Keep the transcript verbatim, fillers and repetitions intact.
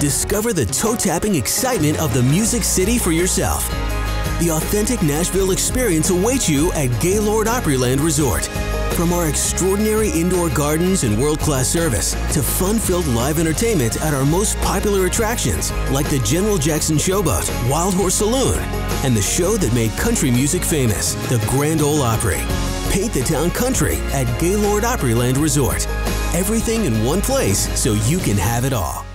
Discover the toe-tapping excitement of the Music City for yourself. The authentic Nashville experience awaits you at Gaylord Opryland Resort. From our extraordinary indoor gardens and world-class service to fun-filled live entertainment at our most popular attractions like the General Jackson Showboat, Wild Horse Saloon, and the show that made country music famous, the Grand Ole Opry. Paint the town country at Gaylord Opryland Resort. Everything in one place so you can have it all.